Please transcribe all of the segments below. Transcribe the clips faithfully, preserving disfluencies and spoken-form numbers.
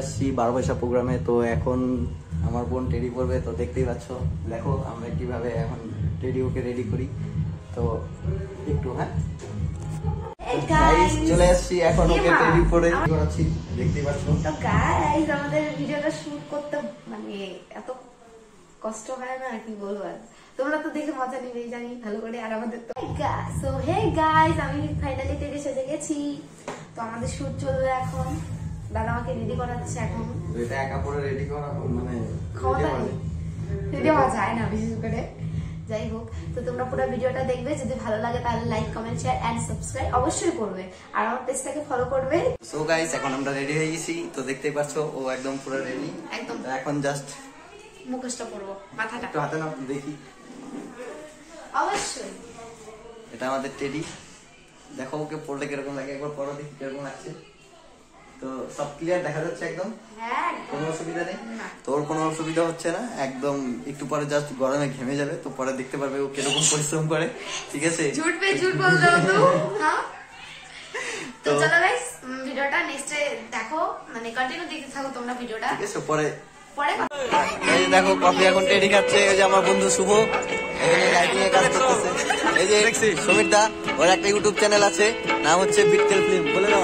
আসছি বারো পয়সা প্রোগ্রামে। তো এখন আমার বোন টেডি পরবে, তো দেখতেই পাচ্ছ। দেখো আমরা কিভাবে এখন টেডি ওকে রেডি করি। তো একটু হ্যাঁ গাইস চলে আসছি এখন ওকে টেডি পরে করাচ্ছি, দেখতেই পাচ্ছ। তো গাইস আমাদের ভিডিওটা শুট করতে মানে এত কষ্ট হয় না, কি বলবো। তোমরা তো দেখে মজা নিবেই জানি ভালো করে। আর আমাদের তো সো হে গাইস, আমি ফাইনালি টেডি সেজে গেছি। তো আমাদের শুট চলবে এখন। দাদা আমাকে রেডি করাচ্ছে এখন। এটা একা পরে রেডি করা মানে ক্ষমতা নেই, রেডি হওয়া যায় না বিশেষ করে। যাই হোক, তো তোমরা পুরো ভিডিওটা দেখবে। যদি ভালো লাগে তাহলে like comment share and subscribe অবশ্যই করবে, আর আমার পেজটাকে ফলো করবে। সো গাইস এখন আমরা রেডি হয়ে গেছি, তো দেখতেই পাচ্ছ ও একদম পুরো রেডি একদম। এখন জাস্ট মুখোশটা পরবো, মাথাটা একটু হাতে না দেখি। অবশ্যই এটা আমাদের টেডি, দেখো ওকে পরলে কিরকম লাগে, একবার পরো দেখি কিরকম লাগছে। তো সব ক্লিয়ার দেখা যাচ্ছে একদম, হ্যাঁ কোনো অসুবিধা নেই। তোর কোনো অসুবিধা হচ্ছে না একদম। একটু পরে জাস্ট গরমে ঘেমে যাবে, তো পরে দেখতে পারবে ও কিরকম পরিশ্রম করে, ঠিক আছে। ঝুট পে ঝুট বল দাও তো। হ্যাঁ তো চলো গাইস ভিডিওটা নেক্সট দেখো, মানে কন্টিনিউ দেখতে থাকো তোমরা ভিডিওটা, ঠিক আছে। পরে পরে এই দেখো কফি এখন টেডি খাচ্ছে। এই যে আমার বন্ধু শুভ এখানে লাইটিং এর কাজ করতেছে। এই যে দেখছি সমীর দা, ওর একটা ইউটিউব চ্যানেল আছে, নাম হচ্ছে বিটকেল ফিল্ম, বলে দাও।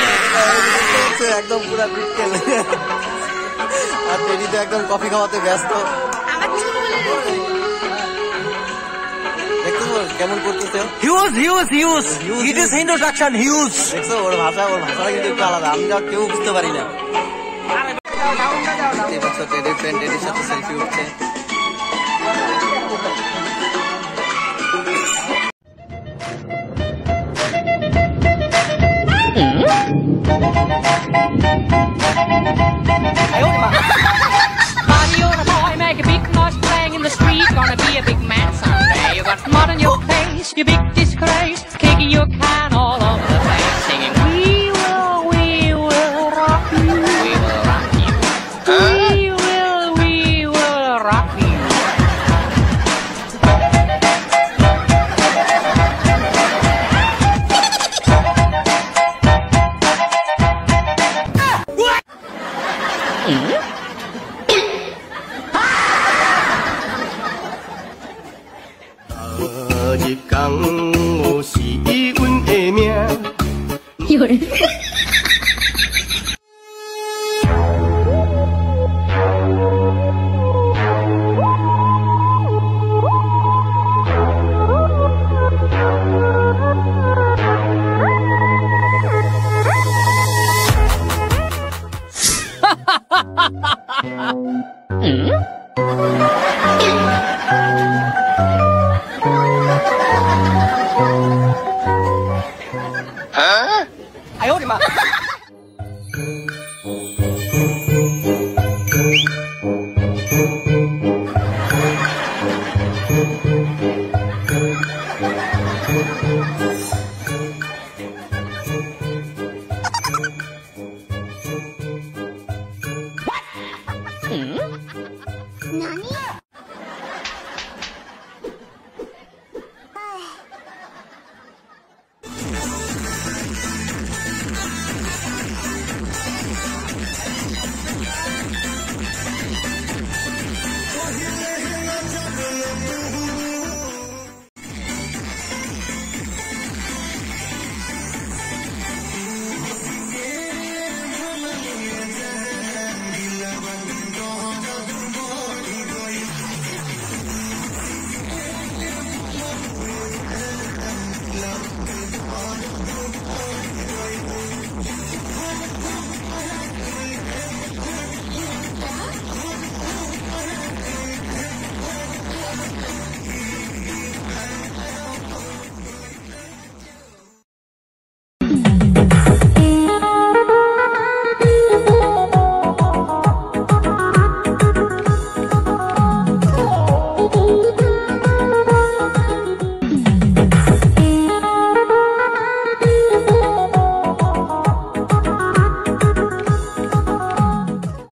একদম পুরো বিটকেল। আর টেডি তো একদম কফি খাওয়াতে ব্যস্ত। দেখছো কেমন করতেছে, huge huge huge it is introduction huge. দেখছো ওর ভাষা, ওর ভাষাটা কিন্তু একটু আলাদা, আমি যা কেউ বুঝতে পারি না। টেডির ফ্রেন্ড টেডির সাথে সেলফি উঠছে। Make a big noise playing in the street, gonna be a big man someday. You got mud on your face, you big disgrace, kicking your can all over the place, singing we will, we will rock you, we will rock you, we will, we will rock you. 日讲我是阮的命。 有人。